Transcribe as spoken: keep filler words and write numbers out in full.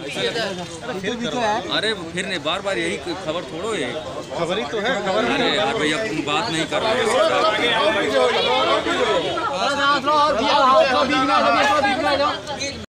अरे फिर नहीं, बार बार यही खबर थोड़ो है, खबर ही तो है खबर। अरे यार भैया बात नहीं कर रहे।